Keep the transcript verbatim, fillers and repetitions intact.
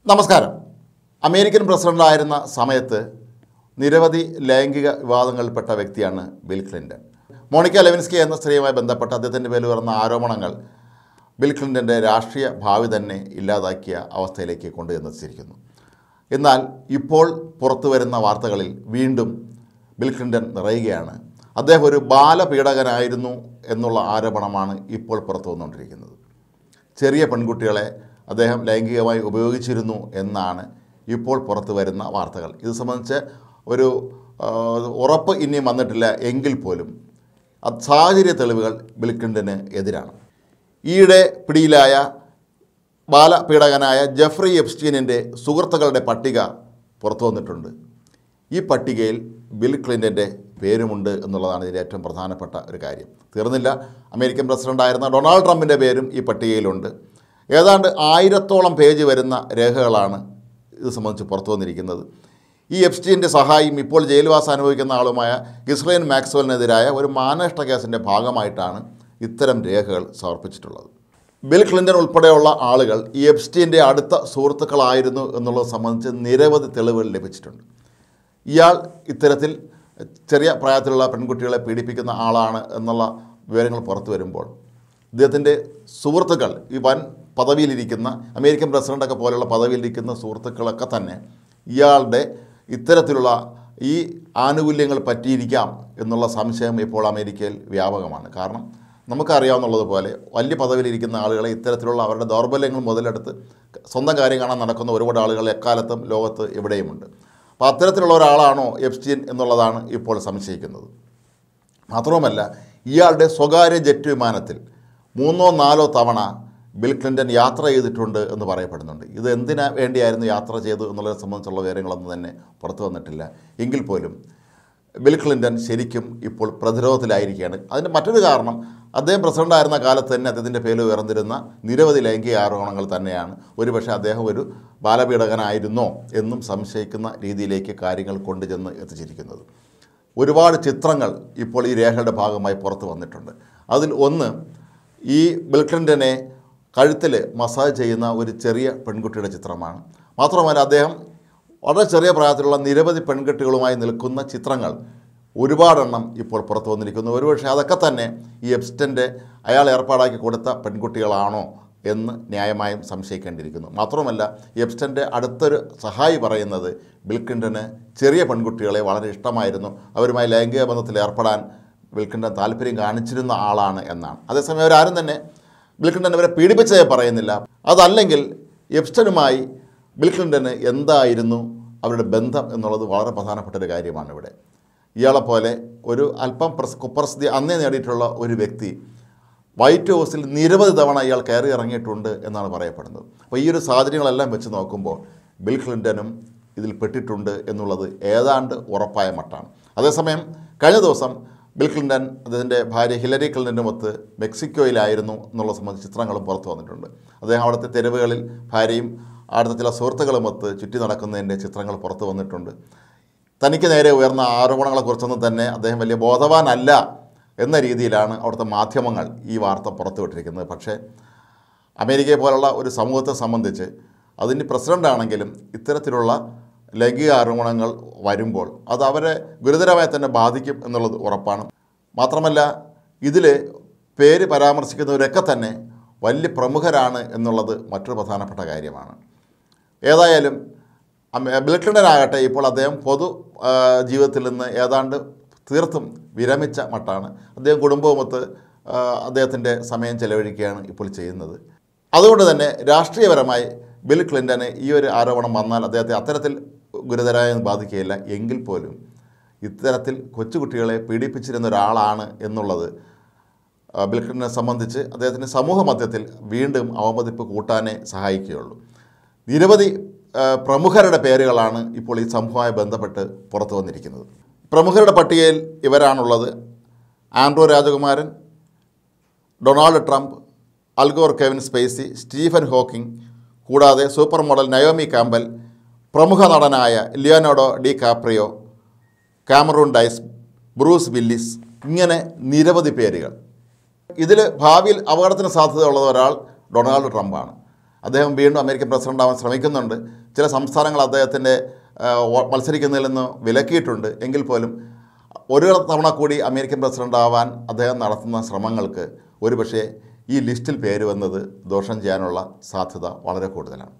നമസ്കാരം. അമേരിക്കൻ പ്രസിഡന്റായിരുന്ന സമയത്ത് നിരവധി ലൈംഗിക വിവാദങ്ങളിൽപ്പെട്ട വ്യക്തിയാണ് ബിൽ ക്ലിൻ്റൺ. മോണിക്ക ലെവിൻസ്കി എന്ന സ്ത്രീയുമായി ബന്ധപ്പെട്ട അദ്ദേഹത്തിൻ്റെ പേരിൽ വരുന്ന ആരോപണങ്ങൾ ബിൽ ക്ലിൻ്റൻ്റെ രാഷ്ട്രീയ ഭാവി തന്നെ ഇല്ലാതാക്കിയ അവസ്ഥയിലേക്ക് കൊണ്ടുവന്നിരിക്കുന്നു. എന്നാൽ ഇപ്പോൾ പുറത്തു വരുന്ന വാർത്തകളിൽ വീണ്ടും ബിൽ ക്ലിൻ്റൺ നിറയുകയാണ്. അദ്ദേഹം ഒരു ബാലപീഡകനായിരുന്നു എന്നുള്ള ആരോപണമാണ് ഇപ്പോൾ പുറത്തു വന്നുകൊണ്ടിരിക്കുന്നത്. ചെറിയ പെൺകുട്ടികളെ അദ്ദേഹം ലൈംഗികമായി ഉപയോഗിച്ചിരുന്നു എന്നാണ് ഇപ്പോൾ പുറത്തു വരുന്ന വാർത്തകൾ. ഇത് സംബന്ധിച്ച് ഒരു ഉറപ്പ് ഇനിയും വന്നിട്ടില്ല എങ്കിൽ പോലും സാഹചര്യ തെളിവുകൾ ബിൽ ക്ലിൻ്റന് എതിരാണ്. ഈയിടെ പിടിയിലായ ബാലപീഡകനായ ജെഫ്രി എപ്സ്റ്റീനിൻ്റെ സുഹൃത്തുക്കളുടെ പട്ടിക പുറത്തു വന്നിട്ടുണ്ട്. ഈ പട്ടികയിൽ ബിൽ ക്ലിൻ്റൻ്റെ പേരുമുണ്ട് എന്നുള്ളതാണ് ഇതിൻ്റെ ഏറ്റവും പ്രധാനപ്പെട്ട ഒരു കാര്യം. തീർന്നില്ല, അമേരിക്കൻ പ്രസിഡൻ്റായിരുന്ന ഡൊണാൾഡ് ട്രംപിൻ്റെ പേരും ഈ പട്ടികയിലുണ്ട്. ഏതാണ്ട് ആയിരത്തോളം പേജ് വരുന്ന രേഖകളാണ് ഇത് സംബന്ധിച്ച് പുറത്തു വന്നിരിക്കുന്നത്. ഈ എപ്സ്റ്റീൻ്റെ സഹായിയും ഇപ്പോൾ ജയിൽവാസം അനുഭവിക്കുന്ന ആളുമായ ഗിസ്ലൈൻ മാക്സ്വെലിനെതിരായ ഒരു മാനനഷ്ട കേസിൻ്റെ ഭാഗമായിട്ടാണ് ഇത്തരം രേഖകൾ സമർപ്പിച്ചിട്ടുള്ളത്. ബിൽ ക്ലിൻ്റൺ ഉൾപ്പെടെയുള്ള ആളുകൾ ഈ എപ്സ്റ്റീൻ്റെ അടുത്ത സുഹൃത്തുക്കളായിരുന്നു എന്നുള്ളത് സംബന്ധിച്ച് നിരവധി തെളിവുകൾ ലഭിച്ചിട്ടുണ്ട്. ഇയാൾ ഇത്തരത്തിൽ ചെറിയ പ്രായത്തിലുള്ള പെൺകുട്ടികളെ പീഡിപ്പിക്കുന്ന ആളാണ് എന്നുള്ള വിവരങ്ങൾ പുറത്തു വരുമ്പോൾ ഇദ്ദേഹത്തിൻ്റെ സുഹൃത്തുക്കൾ, ഈ വൻ പദവിയിലിരിക്കുന്ന അമേരിക്കൻ പ്രസിഡൻ്റൊക്കെ പോലെയുള്ള പദവിയിലിരിക്കുന്ന സുഹൃത്തുക്കളൊക്കെ തന്നെ ഇയാളുടെ ഇത്തരത്തിലുള്ള ഈ ആനുകൂല്യങ്ങൾ പറ്റിയിരിക്കാം എന്നുള്ള സംശയം ഇപ്പോൾ അമേരിക്കയിൽ വ്യാപകമാണ്. കാരണം നമുക്കറിയാവുന്നതുപോലെ വലിയ പദവിയിലിരിക്കുന്ന ആളുകളെ ഇത്തരത്തിലുള്ള അവരുടെ ദൗർബല്യങ്ങൾ മുതലെടുത്ത് സ്വന്തം കാര്യം കാണാൻ നടക്കുന്ന ഒരുപാട് ആളുകൾ എക്കാലത്തും ലോകത്ത് എവിടെയുമുണ്ട്. അപ്പോൾ അത്തരത്തിലുള്ള ഒരാളാണോ എപ്സ്റ്റീൻ എന്നുള്ളതാണ് ഇപ്പോൾ സംശയിക്കുന്നത്. മാത്രവുമല്ല, ഇയാളുടെ സ്വകാര്യ ജെറ്റ് വിമാനത്തിൽ മൂന്നോ നാലോ തവണ ബിൽ ക്ലിൻ്റൺ യാത്ര ചെയ്തിട്ടുണ്ട് എന്ന് പറയപ്പെടുന്നുണ്ട്. ഇത് എന്തിനാ വേണ്ടിയായിരുന്നു യാത്ര ചെയ്തു എന്നുള്ളതിനെ സംബന്ധിച്ചുള്ള വിവരങ്ങളൊന്നും തന്നെ പുറത്തു വന്നിട്ടില്ല. എങ്കിൽ പോലും ബിൽ ക്ലിൻ്റൺ ശരിക്കും ഇപ്പോൾ പ്രതിരോധത്തിലായിരിക്കുകയാണ്. അതിൻ്റെ മറ്റൊരു കാരണം, അദ്ദേഹം പ്രസിഡൻ്റായിരുന്ന കാലത്ത് തന്നെ അദ്ദേഹത്തിൻ്റെ പേരിൽ ഉയർന്നിരുന്ന നിരവധി ലൈംഗിക ആരോപണങ്ങൾ തന്നെയാണ്. ഒരുപക്ഷെ അദ്ദേഹം ഒരു ബാലപീഡകനായിരുന്നോ എന്നും സംശയിക്കുന്ന രീതിയിലേക്ക് കാര്യങ്ങൾ കൊണ്ടുചെന്ന് എത്തിച്ചിരിക്കുന്നത്. ഒരുപാട് ചിത്രങ്ങൾ ഇപ്പോൾ ഈ രേഖയുടെ ഭാഗമായി പുറത്തു വന്നിട്ടുണ്ട്. അതിൽ ഒന്ന് ഈ ബിൽ ക്ലിൻ്റനെ കഴുത്തിൽ മസാജ് ചെയ്യുന്ന ഒരു ചെറിയ പെൺകുട്ടിയുടെ ചിത്രമാണ്. മാത്രമല്ല, അദ്ദേഹം വളരെ ചെറിയ പ്രായത്തിലുള്ള നിരവധി പെൺകുട്ടികളുമായി നിൽക്കുന്ന ചിത്രങ്ങൾ ഒരുപാടെണ്ണം ഇപ്പോൾ പുറത്തു വന്നിരിക്കുന്നു. ഒരുപക്ഷെ അതൊക്കെ തന്നെ ഈ എപ്സ്റ്റൻ്റെ അയാൾ ഏർപ്പാടാക്കി കൊടുത്ത പെൺകുട്ടികളാണോ എന്ന് ന്യായമായും സംശയിക്കേണ്ടിയിരിക്കുന്നു. മാത്രമല്ല, എപ്സ്റ്റൻ്റെ അടുത്തൊരു സഹായി പറയുന്നത് ബിൽ ക്ലിൻ്റന് ചെറിയ പെൺകുട്ടികളെ വളരെ ഇഷ്ടമായിരുന്നു, അവരുമായി ലൈംഗിക ബന്ധത്തിൽ ഏർപ്പെടാൻ ബിൽ ക്ലിൻ്റൺ താല്പര്യം കാണിച്ചിരുന്ന ആളാണ് എന്നാണ്. അതേസമയം അവരാരും തന്നെ ബിൽ ക്ലിൻ്റൺ ഇവരെ പീഡിപ്പിച്ചതേ പറയുന്നില്ല. അതല്ലെങ്കിൽ എപ്സ്റ്റനുമായി ബിൽ ക്ലിൻ്റന് എന്തായിരുന്നു അവരുടെ ബന്ധം എന്നുള്ളത് വളരെ പ്രധാനപ്പെട്ട ഒരു കാര്യമാണ് ഇവിടെ. ഇയാളെപ്പോലെ ഒരു അല്പം പ്രസ് കുപ്രസിദ്ധി അന്നേ നേടിയിട്ടുള്ള ഒരു വ്യക്തി വൈറ്റ് ഹൗസിൽ നിരവധി തവണ ഇയാൾ കയറി ഇറങ്ങിയിട്ടുണ്ട് എന്നാണ് പറയപ്പെടുന്നത്. അപ്പോൾ ഈ ഒരു സാഹചര്യങ്ങളെല്ലാം വെച്ച് നോക്കുമ്പോൾ ബിൽ ക്ലിൻ്റനും ഇതിൽ പെട്ടിട്ടുണ്ട് എന്നുള്ളത് ഏതാണ്ട് ഉറപ്പായ മട്ടാണ്. അതേസമയം കഴിഞ്ഞ ദിവസം ബിൽ ക്ലിൻ്റൺ അദ്ദേഹത്തിൻ്റെ ഭാര്യ ഹിലരി ക്ലിൻ്റനുമൊത്ത് മെക്സിക്കോയിലായിരുന്നു എന്നുള്ള സംബന്ധിച്ച് ചിത്രങ്ങളും പുറത്തു വന്നിട്ടുണ്ട്. അദ്ദേഹം അവിടുത്തെ തെരുവുകളിൽ ഭാര്യയും അവിടുത്തെ ചില സുഹൃത്തുക്കളുമൊത്ത് ചുറ്റി നടക്കുന്നതിൻ്റെ ചിത്രങ്ങൾ പുറത്തു വന്നിട്ടുണ്ട്. തനിക്ക് നേരെ ഉയർന്ന ആരോപണങ്ങളെക്കുറിച്ചൊന്നും തന്നെ അദ്ദേഹം വലിയ ബോധവാനല്ല എന്ന രീതിയിലാണ് അവിടുത്തെ മാധ്യമങ്ങൾ ഈ വാർത്ത പുറത്തുവിട്ടിരിക്കുന്നത്. പക്ഷേ അമേരിക്കയെ പോലുള്ള ഒരു സമൂഹത്തെ സംബന്ധിച്ച് അതിൻ്റെ പ്രസിഡൻ്റാണെങ്കിലും ഇത്തരത്തിലുള്ള ലൈംഗിക ആരോപണങ്ങൾ വരുമ്പോൾ അത് അവരെ ഗുരുതരമായി തന്നെ ബാധിക്കും എന്നുള്ളത് ഉറപ്പാണ്. മാത്രമല്ല, ഇതിൽ പേര് പരാമർശിക്കുന്നവരൊക്കെ തന്നെ വലിയ പ്രമുഖരാണ് എന്നുള്ളത് മറ്റൊരു പ്രധാനപ്പെട്ട കാര്യമാണ്. ഏതായാലും ബിൽ ക്ലിൻ്റൺ ആകട്ടെ ഇപ്പോൾ അദ്ദേഹം പൊതു ജീവിതത്തിൽ നിന്ന് ഏതാണ്ട് തീർത്തും വിരമിച്ച മട്ടാണ്. അദ്ദേഹം കുടുംബവുമൊത്ത് അദ്ദേഹത്തിൻ്റെ സമയം ചെലവഴിക്കുകയാണ് ഇപ്പോൾ ചെയ്യുന്നത്. അതുകൊണ്ട് തന്നെ രാഷ്ട്രീയപരമായി ബിൽ ക്ലിൻ്റന് ഈ ഒരു ആരോപണം വന്നാൽ അദ്ദേഹത്തെ അത്തരത്തിൽ ഗുരുതരമായി ബാധിക്കുകയില്ല. എങ്കിൽ പോലും ഇത്തരത്തിൽ കൊച്ചുകുട്ടികളെ പീഡിപ്പിച്ചിരുന്ന ഒരാളാണ് എന്നുള്ളത് ബിൽ ക്ലിൻ്റനെ സംബന്ധിച്ച് അദ്ദേഹത്തിൻ്റെ സമൂഹ മധ്യത്തിൽ വീണ്ടും അവമതിപ്പ് കൂട്ടാനേ സഹായിക്കുകയുള്ളൂ. നിരവധി പ്രമുഖരുടെ പേരുകളാണ് ഇപ്പോൾ ഈ സംഭവവുമായി ബന്ധപ്പെട്ട് പുറത്തു വന്നിരിക്കുന്നത്. പ്രമുഖരുടെ പട്ടികയിൽ ഇവരാണുള്ളത്: ആൻഡ്രൂ രാജകുമാരൻ, Donald Trump, Al Gore, Kevin Spacey, Stephen Hawking, കൂടാതെ സൂപ്പർ മോഡൽ നയോമി കാമ്പൽ, പ്രമുഖ നടനായ Leonardo DiCaprio, Cameron Diaz, Bruce Willis, ഇങ്ങനെ നിരവധി പേരുകൾ. ഇതിൽ ഭാവിയിൽ അപകടത്തിന് സാധ്യതയുള്ള ഒരാൾ ഡൊണാൾഡ് ട്രംപാണ്. അദ്ദേഹം വീണ്ടും അമേരിക്കൻ പ്രസിഡന്റ് ആവാൻ ശ്രമിക്കുന്നുണ്ട്. ചില സംസ്ഥാനങ്ങൾ അദ്ദേഹത്തിൻ്റെ മത്സരിക്കുന്നതിൽ നിന്ന് വിലക്കിയിട്ടുണ്ട്. എങ്കിൽ പോലും ഒരു തവണ കൂടി അമേരിക്കൻ പ്രസിഡന്റ് ആവാൻ അദ്ദേഹം നടത്തുന്ന ശ്രമങ്ങൾക്ക് ഒരുപക്ഷേ ഈ ലിസ്റ്റിൽ പേര് വന്നത് ദോഷം ചെയ്യാനുള്ള സാധ്യത വളരെ കൂടുതലാണ്.